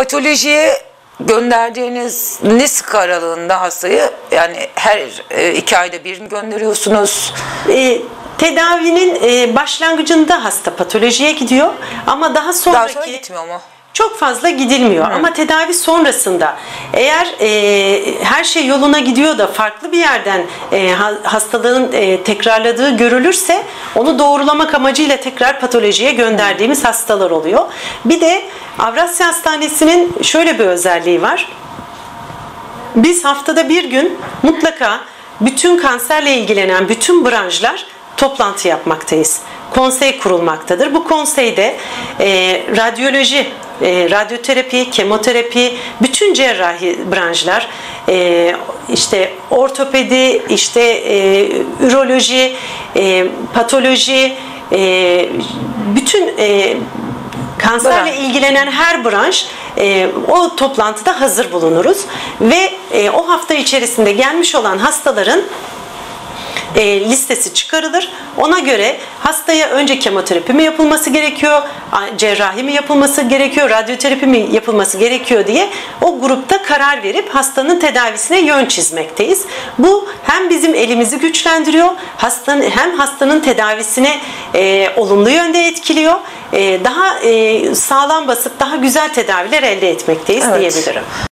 Patolojiye gönderdiğiniz ne sık aralığında hastayı, yani her 2 ayda bir mi gönderiyorsunuz? Tedavinin başlangıcında hasta patolojiye gidiyor ama daha Sonra sonraki gitmiyor mu? çok fazla gidilmiyor. Ama tedavi sonrasında eğer her şey yoluna gidiyor da farklı bir yerden hastalığın tekrarladığı görülürse onu doğrulamak amacıyla tekrar patolojiye gönderdiğimiz hastalar oluyor. Bir de Avrasya Hastanesi'nin şöyle bir özelliği var. Biz haftada bir gün mutlaka bütün kanserle ilgilenen bütün branşlar toplantı yapmaktayız. Konsey kurulmaktadır. Bu konseyde radyoloji, radyoterapi, kemoterapi, bütün cerrahi branşlar, işte ortopedi, işte üroloji, patoloji, bütün kanserle ilgilenen her branş o toplantıda hazır bulunuruz ve o hafta içerisinde gelmiş olan hastaların listesi çıkarılır. Ona göre hastaya önce kemoterapi mi yapılması gerekiyor, cerrahi mi yapılması gerekiyor, radyoterapi mi yapılması gerekiyor diye o grupta karar verip hastanın tedavisine yön çizmekteyiz. Bu hem bizim elimizi güçlendiriyor, hem hastanın tedavisine olumlu yönde etkiliyor. Daha sağlam basıp daha güzel tedaviler elde etmekteyiz diyebilirim.